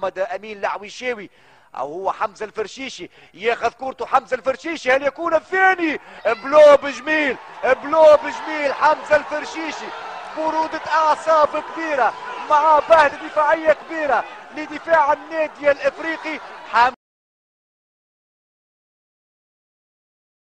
محمد امين العويشاوي او هو حمزه الفرشيشي، ياخذ كورته حمزه الفرشيشي، هل يكون الثاني؟ بلوب جميل، بلوب جميل حمزه الفرشيشي، برودة اعصاب كبيره مع بهجه دفاعيه كبيره لدفاع النادي الافريقي.